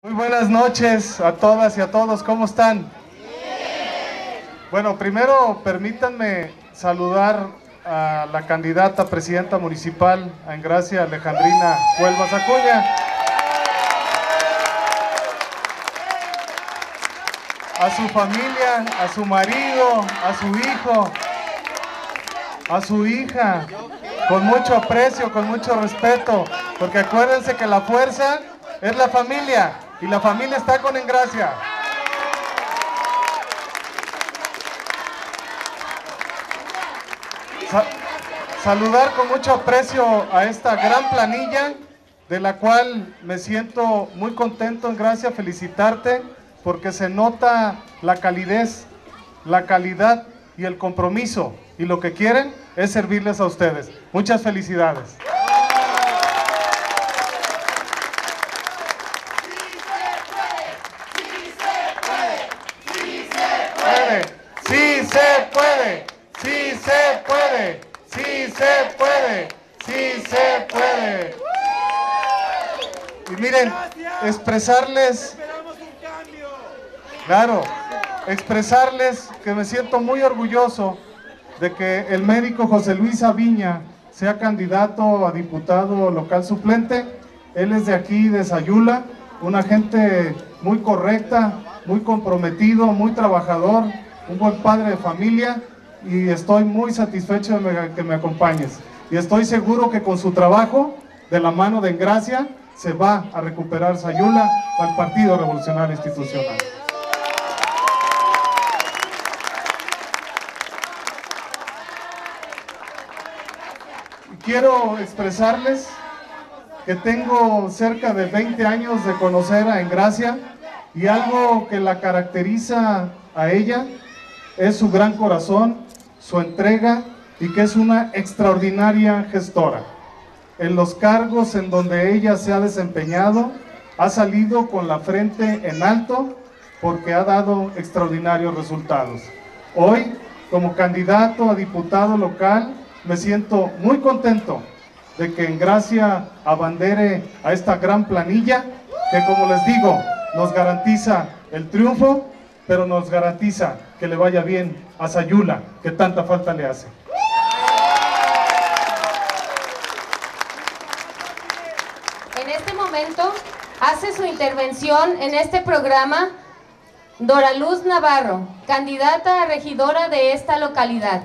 Muy buenas noches a todas y a todos, ¿cómo están? Bueno, primero permítanme saludar a la candidata a presidenta municipal, a Engracia Alejandrina Huelva Acuña, a su familia, a su marido, a su hijo, a su hija, con mucho aprecio, con mucho respeto, porque acuérdense que la fuerza es la familia. Y la familia está con Engracia. Saludar con mucho aprecio a esta gran planilla, de la cual me siento muy contento, Engracia, felicitarte, porque se nota la calidez, la calidad y el compromiso, y lo que quieren es servirles a ustedes. Muchas felicidades. Sí se puede, sí se puede, sí se puede, sí se puede. Y miren, expresarles, claro, expresarles que me siento muy orgulloso de que el médico José Luis Aviña sea candidato a diputado local suplente. Él es de aquí, de Sayula, una gente muy correcta, muy comprometido, muy trabajador, un buen padre de familia, y estoy muy satisfecho de que me acompañes. Y estoy seguro que con su trabajo, de la mano de Engracia, se va a recuperar Sayula para el Partido Revolucionario Institucional. Quiero expresarles que tengo cerca de 20 años de conocer a Engracia, y algo que la caracteriza a ella es su gran corazón, su entrega, y que es una extraordinaria gestora. En los cargos en donde ella se ha desempeñado, ha salido con la frente en alto, porque ha dado extraordinarios resultados. Hoy, como candidato a diputado local, me siento muy contento de que Engracia abandere a esta gran planilla, que, como les digo, nos garantiza el triunfo, pero nos garantiza que le vaya bien a Sayula, que tanta falta le hace. En este momento hace su intervención en este programa Doraluz Navarro, candidata a regidora de esta localidad.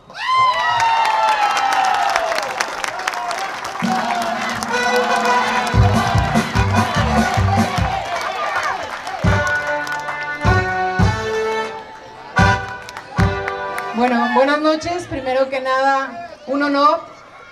Bueno, buenas noches. Primero que nada, un honor,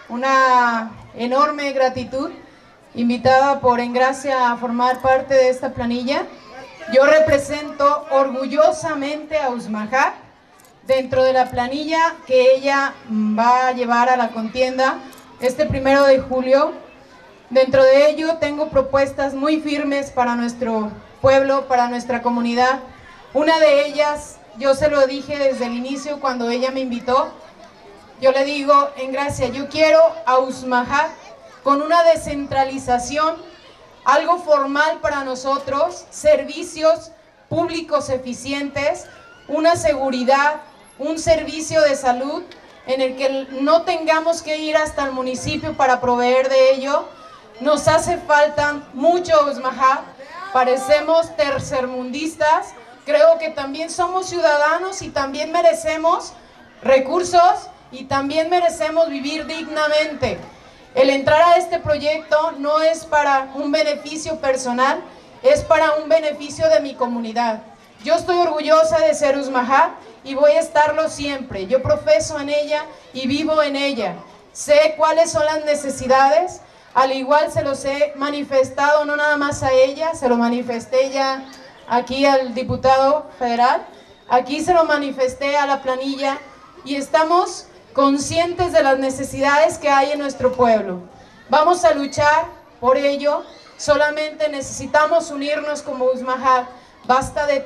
una enorme gratitud, invitada por Engracia a formar parte de esta planilla. Yo represento orgullosamente a Usmajat dentro de la planilla que ella va a llevar a la contienda este 1 de julio. Dentro de ello tengo propuestas muy firmes para nuestro pueblo, para nuestra comunidad. Una de ellas, yo se lo dije desde el inicio cuando ella me invitó, yo le digo, Engracia, yo quiero a Usmajat con una descentralización, algo formal para nosotros, servicios públicos eficientes, una seguridad, un servicio de salud en el que no tengamos que ir hasta el municipio para proveer de ello. Nos hace falta mucho Usmajat, parecemos tercermundistas. Creo que también somos ciudadanos y también merecemos recursos y también merecemos vivir dignamente. El entrar a este proyecto no es para un beneficio personal, es para un beneficio de mi comunidad. Yo estoy orgullosa de ser Usmajat y voy a estarlo siempre. Yo profeso en ella y vivo en ella. Sé cuáles son las necesidades, al igual se los he manifestado no nada más a ella, se lo manifesté ya aquí al diputado federal, aquí se lo manifesté a la planilla, y estamos conscientes de las necesidades que hay en nuestro pueblo. Vamos a luchar por ello, solamente necesitamos unirnos como Usmajat. Basta de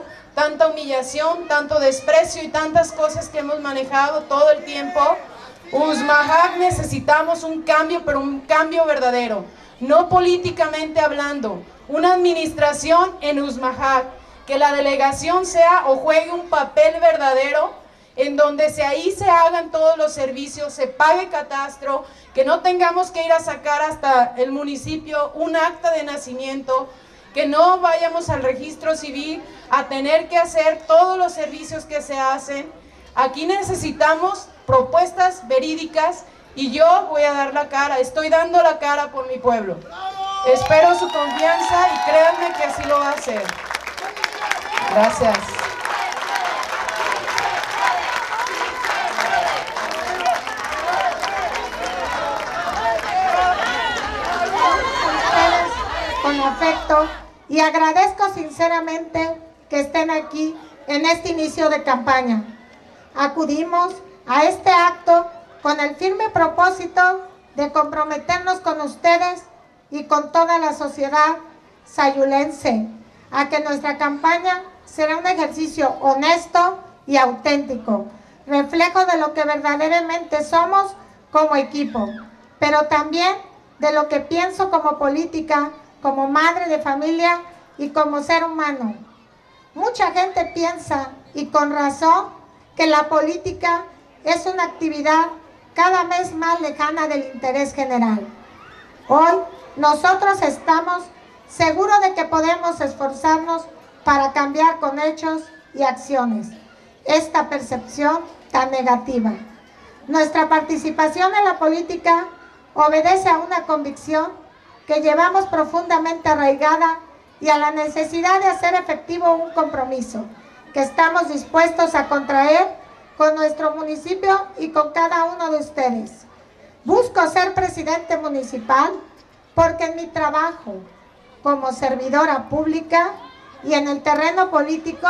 tanta humillación, tanto desprecio y tantas cosas que hemos manejado todo el tiempo Usmajac necesitamos un cambio, pero un cambio verdadero, no políticamente hablando, una administración en Usmajac, que la delegación sea o juegue un papel verdadero en donde ahí se hagan todos los servicios, se pague catastro, que no tengamos que ir a sacar hasta el municipio un acta de nacimiento, que no vayamos al registro civil a tener que hacer todos los servicios que se hacen. Aquí necesitamos propuestas verídicas y yo voy a dar la cara, estoy dando la cara por mi pueblo. Espero su confianza y créanme que así lo va a hacer. Gracias. Con afecto y agradezco sinceramente que estén aquí en este inicio de campaña. Acudimos a este acto con el firme propósito de comprometernos con ustedes y con toda la sociedad sayulense a que nuestra campaña será un ejercicio honesto y auténtico, reflejo de lo que verdaderamente somos como equipo, pero también de lo que pienso como política, como madre de familia y como ser humano. Mucha gente piensa, y con razón, que la política es una actividad cada vez más lejana del interés general. Hoy nosotros estamos seguros de que podemos esforzarnos para cambiar con hechos y acciones esta percepción tan negativa. Nuestra participación en la política obedece a una convicción que llevamos profundamente arraigada y a la necesidad de hacer efectivo un compromiso que estamos dispuestos a contraer con nuestro municipio y con cada uno de ustedes. Busco ser presidente municipal porque en mi trabajo como servidora pública y en el terreno político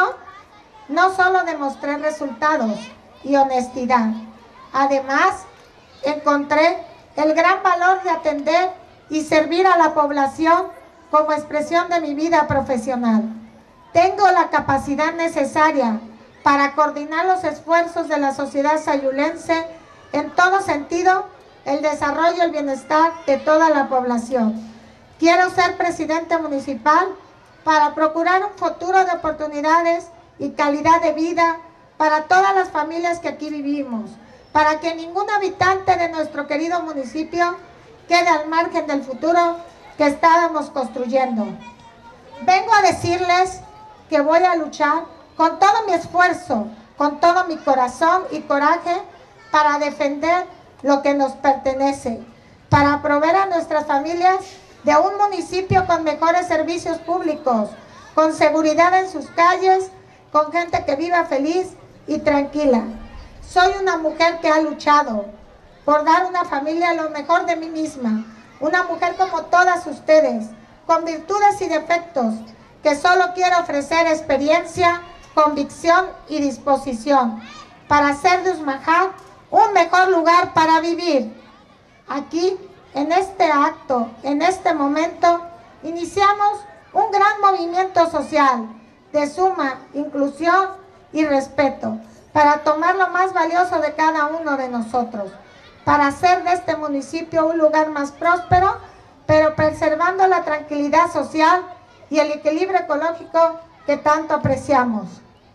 no solo demostré resultados y honestidad, además encontré el gran valor de atender y servir a la población como expresión de mi vida profesional. Tengo la capacidad necesaria para coordinar los esfuerzos de la sociedad sayulense en todo sentido, el desarrollo y el bienestar de toda la población. Quiero ser presidente municipal para procurar un futuro de oportunidades y calidad de vida para todas las familias que aquí vivimos, para que ningún habitante de nuestro querido municipio quede al margen del futuro que estábamos construyendo. Vengo a decirles que voy a luchar con todo mi esfuerzo, con todo mi corazón y coraje para defender lo que nos pertenece, para proveer a nuestras familias de un municipio con mejores servicios públicos, con seguridad en sus calles, con gente que viva feliz y tranquila. Soy una mujer que ha luchado por dar a una familia lo mejor de mí misma, una mujer como todas ustedes, con virtudes y defectos, que solo quiero ofrecer experiencia, convicción y disposición para hacer de Usmajac un mejor lugar para vivir. Aquí, en este acto, en este momento, iniciamos un gran movimiento social de suma inclusión y respeto para tomar lo más valioso de cada uno de nosotros, para hacer de este municipio un lugar más próspero, pero preservando la tranquilidad social y el equilibrio ecológico que tanto apreciamos.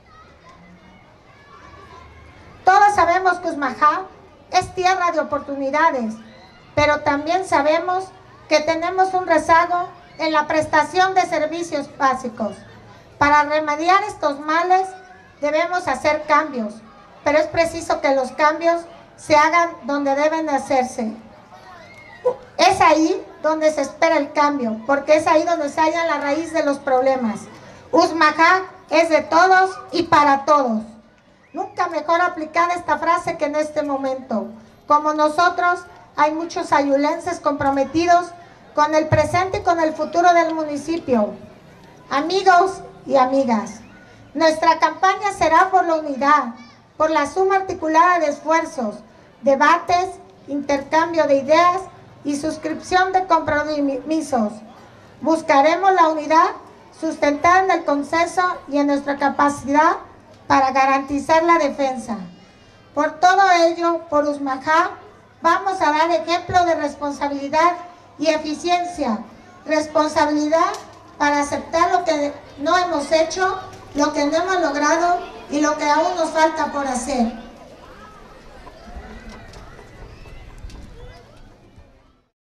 Todos sabemos que Usmajac es tierra de oportunidades, pero también sabemos que tenemos un rezago en la prestación de servicios básicos. Para remediar estos males debemos hacer cambios, pero es preciso que los cambios se hagan donde deben hacerse. Es ahí donde se espera el cambio, porque es ahí donde se halla la raíz de los problemas. Usmajac es de todos y para todos. Nunca mejor aplicada esta frase que en este momento. Como nosotros, hay muchos sayulenses comprometidos con el presente y con el futuro del municipio. Amigos y amigas, nuestra campaña será por la unidad, por la suma articulada de esfuerzos, debates, intercambio de ideas y suscripción de compromisos. Buscaremos la unidad sustentada en el consenso y en nuestra capacidad para garantizar la defensa. Por todo ello, por Usmajá, vamos a dar ejemplo de responsabilidad y eficiencia. Responsabilidad para aceptar lo que no hemos hecho, lo que no hemos logrado y lo que aún nos falta por hacer.